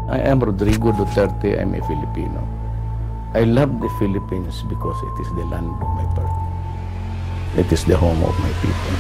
I am Rodrigo Duterte. I'm a Filipino. I love the Philippines because it is the land of my birth. It is the home of my people.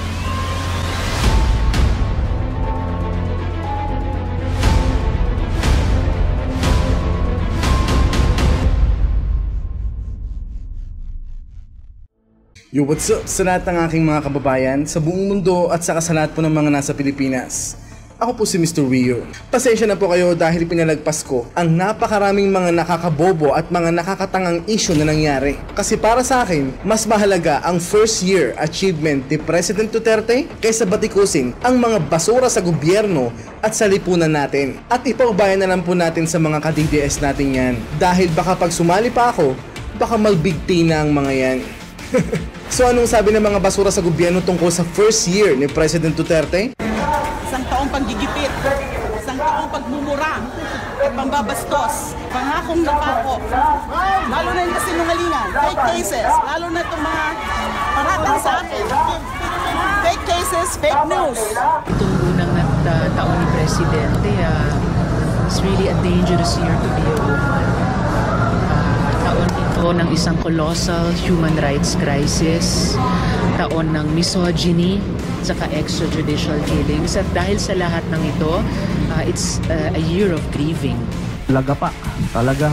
Yo, what's up sa lahat ng aking mga kababayan sa buong mundo at saka sa lahat po ng mga nasa Pilipinas. Ako po si Mr. Rio. Pasensya na po kayo dahil pinalagpas ko ang napakaraming mga nakakabobo at mga nakakatangang issue na nangyari. Kasi para sa akin, mas mahalaga ang first year achievement ni President Duterte kaysa batikusin ang mga basura sa gobyerno at sa lipunan natin. At ipaubayan na lang po natin sa mga ka-DDS natin yan. Dahil baka pag sumali pa ako, baka magbigti na ang mga yan. So anong sabi ng mga basura sa gobyerno tungkol sa first year ni President Duterte? Isang taong panggigipit, isang taong pagmumura, pambabastos, pangakong napako, lalo na yung kasinungalingan, fake cases, lalo na itong mga paratang sa akin, fake cases, fake news. Itong unang taon ni Presidente, it's really a dangerous year to be alive. Taon ito ng isang colossal human rights crisis, taon ng misogyny, saka extrajudicial killings, at dahil sa lahat ng ito, it's a year of grieving. Talagang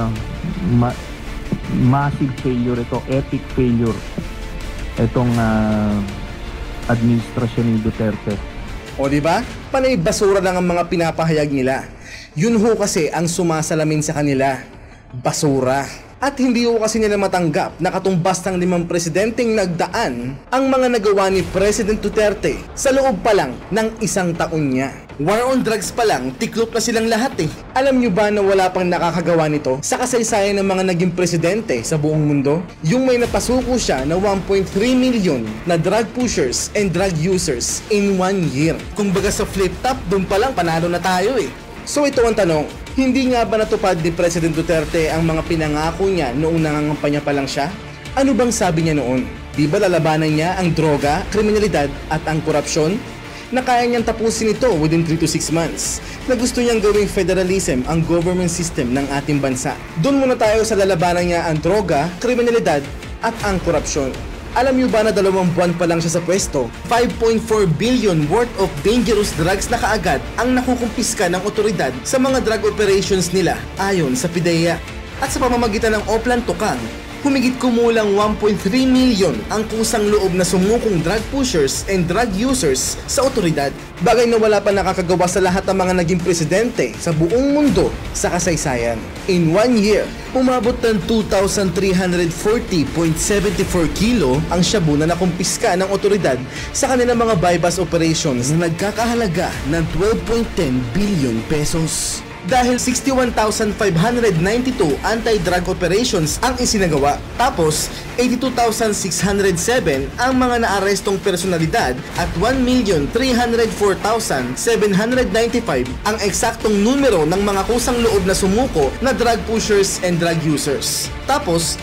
massive failure ito, epic failure itong administrasyon ni Duterte. O diba? Panay basura lang ang mga pinapahayag nila. Yun ho kasi ang sumasalamin sa kanila. Basura. At hindi ko kasi nila matanggap na katumbas ng 5 presidenteng nagdaan ang mga nagawa ni President Duterte sa loob pa lang ng 1 taon niya. War on drugs pa lang, tiklop na silang lahat eh. Alam nyo ba na wala pang nakakagawa nito sa kasaysayan ng mga naging presidente sa buong mundo? Yung may napasuko siya na 1.3 million na drug pushers and drug users in 1 year. Kung baga sa flip top, dun pa lang panalo na tayo eh. So ito ang tanong, hindi nga ba natupad ni President Duterte ang mga pinangako niya noong nangangampanya pa lang siya? Ano bang sabi niya noon? Di ba lalabanan niya ang droga, kriminalidad at ang korupsyon? Na kaya niyang tapusin ito within 3 to 6 months. Na gusto niyang gawing federalism ang government system ng ating bansa. Doon muna tayo sa lalabanan niya ang droga, kriminalidad at ang korupsyon. Alam niyo ba na 2 buwan pa lang siya sa pwesto, 5.4 billion worth of dangerous drugs na kaagad ang nakukumpiska ng otoridad sa mga drug operations nila ayon sa PIDEA. At sa pamamagitan ng Oplan Tukang, humigit kumulang 1.3 million ang kusang loob na sumukong drug pushers and drug users sa otoridad. Bagay na wala pa nakakagawa sa lahat ng mga naging presidente sa buong mundo sa kasaysayan. In 1 year, umabot ng 2,340.74 kilo ang shabu na nakumpiska ng otoridad sa kanilang mga buy-bust operations na nagkakahalaga ng 12.10 billion pesos. Dahil 61,592 anti-drug operations ang isinagawa. Tapos, 82,607 ang mga naarestong personalidad at 1,304,795 ang eksaktong numero ng mga kusang loob na sumuko na drug pushers and drug users. Tapos,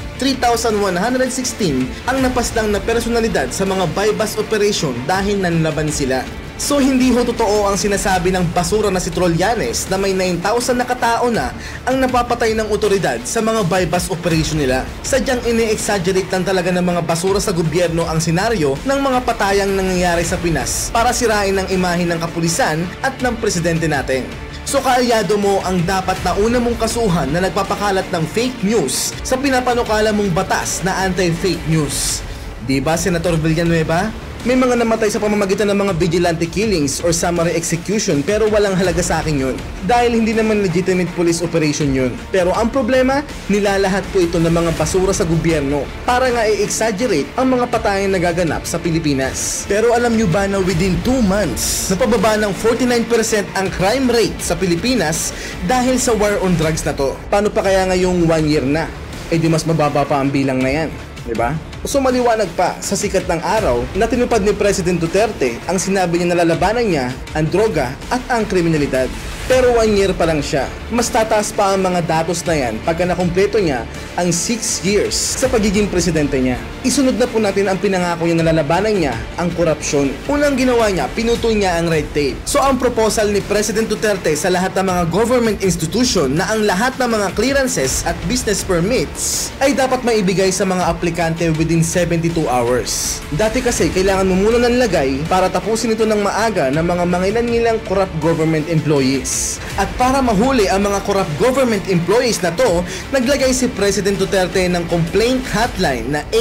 3,116 ang napaslang na personalidad sa mga buy-bust operation dahil nanlaban sila. So hindi ho totoo ang sinasabi ng basura na si Trollanes na may 9,000 na katao na ang napapatay ng otoridad sa mga buy-bust operation nila. Sadyang ini-exaggerate lang talaga ng mga basura sa gobyerno ang senaryo ng mga patayang nangyayari sa Pinas para sirain ang imahe ng kapulisan at ng presidente natin. So kaalyado mo ang dapat na una mong kasuhan na nagpapakalat ng fake news sa pinapanukala mong batas na anti-fake news. Diba, Senator Villanueva? May mga namatay sa pamamagitan ng mga vigilante killings or summary execution pero walang halaga sa akin yun dahil hindi naman legitimate police operation yun. Pero ang problema, nilalahat po ito ng mga basura sa gobyerno para nga i-exaggerate ang mga patayang nagaganap sa Pilipinas. Pero alam nyo ba na within 2 months, napababa ng 49% ang crime rate sa Pilipinas dahil sa war on drugs na to? Paano pa kaya ngayong 1 year na? Eh di mas mababa pa ang bilang na yan, diba? So maliwanag pa sa sikat ng araw na tinupad ni President Duterte ang sinabi niya na lalabanan niya ang droga at ang kriminalidad. Pero 1 year pa lang siya. Mas tataas pa ang mga datos na yan pagka nakumpleto niya ang 6 years sa pagiging presidente niya. Isunod na po natin ang pinangako niya na lalabanan niya, ang korupsyon. Unang ginawa niya, pinutol niya ang red tape. So ang proposal ni President Duterte sa lahat ng mga government institution na ang lahat ng mga clearances at business permits ay dapat maibigay sa mga aplikante within 72 hours. Dati kasi kailangan mo muna ng lagay para tapusin ito ng maaga ng mga mangilan-ngilang corrupt government employees. At para mahuli ang mga corrupt government employees na to, naglagay si President Duterte ng complaint hotline na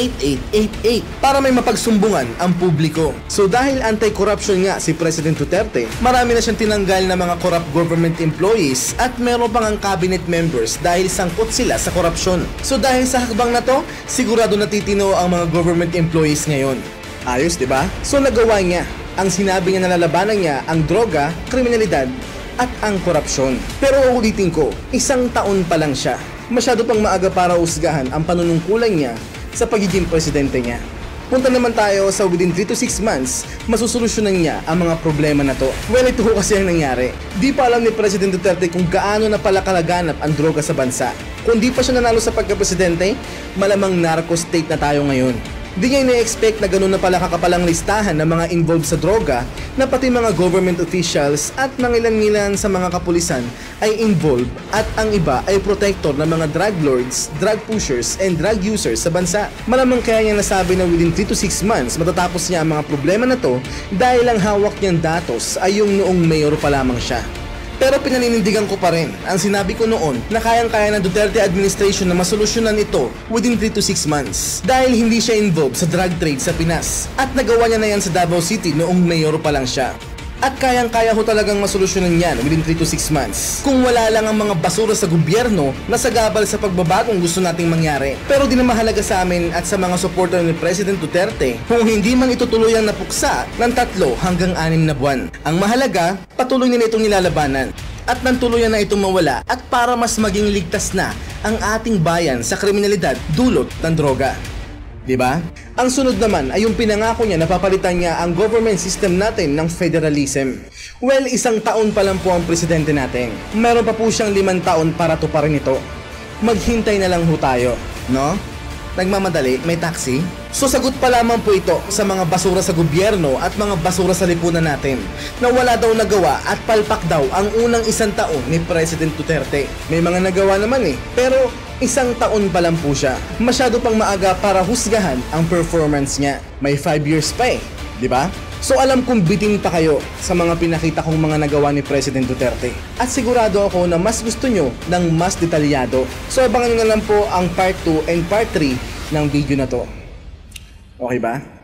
8888 para may mapagsumbungan ang publiko. So dahil anti-corruption nga si President Duterte, marami na siyang tinanggal na mga corrupt government employees at meron pang ang cabinet members dahil sangkot sila sa korupsyon. So dahil sa hakbang na to, sigurado natitino ang mga government employees ngayon. Ayos, di ba? So nagawa niya. Ang sinabi niya na lalabanan niya ang droga, kriminalidad, at ang korupsyon. Pero uulitin ko, 1 taon pa lang siya. Masyado pang maaga para husgahan ang panunungkulan niya sa pagiging presidente niya. Punta naman tayo sa within 3 to 6 months, masusolusyonan niya ang mga problema na to. Well, ito kasi ang nangyari. Di pa alam ni President Duterte kung gaano na pala kalaganap ang droga sa bansa. Kung di pa siya nanalo sa pagka-presidente, malamang narco state na tayo ngayon. Di niya ina-expect na gano'n na pala kakapalang listahan ng mga involved sa droga na pati mga government officials at mangilan-ngilan sa mga kapulisan ay involved at ang iba ay protector ng mga drug lords, drug pushers, and drug users sa bansa. Malamang kaya niya nasabi na within 3 to 6 months matatapos niya ang mga problema na to dahil ang hawak niyang datos ay yung noong mayor pa lamang siya. Pero pinaninindigan ko pa rin ang sinabi ko noon na kayang-kaya ng Duterte administration na masolusyonan ito within 3 to 6 months dahil hindi siya involved sa drug trade sa Pinas at nagawa niya na yan sa Davao City noong mayor pa lang siya. At kayang-kaya ho talagang masolusyonan yan within 3 to 6 months kung wala lang ang mga basura sa gobyerno na sagabal sa pagbabagong gusto nating mangyari. Pero di na mahalaga sa amin at sa mga supporter ni President Duterte kung hindi man ito tuluyang napuksa ng 3 hanggang 6 na buwan. Ang mahalaga, patuloy nila itong nilalabanan at nang tuluyan na itong mawala at para mas maging ligtas na ang ating bayan sa kriminalidad dulot ng droga. Diba? Ang sunod naman ay yung pinangako niya na papalitan niya ang government system natin ng federalism. Well, 1 taon pa lang po ang presidente natin. Meron pa po siyang 5 taon para tuparin ito. Maghintay na lang ho tayo, no? Nagmamadali, may taxi? So sagot pa lamang po ito sa mga basura sa gobyerno at mga basura sa lipunan natin na wala daw nagawa at palpak daw ang unang 1 taon ni President Duterte. May mga nagawa naman pero 1 taon pa lang po siya. Masyado pang maaga para husgahan ang performance niya. May 5 years pa di ba? So alam kong bitin pa kayo sa mga pinakita kong mga nagawa ni President Duterte. At sigurado ako na mas gusto nyo ng mas detalyado. So abangan nyo na lang po ang part 2 and part 3 ng video na to. Okay ba?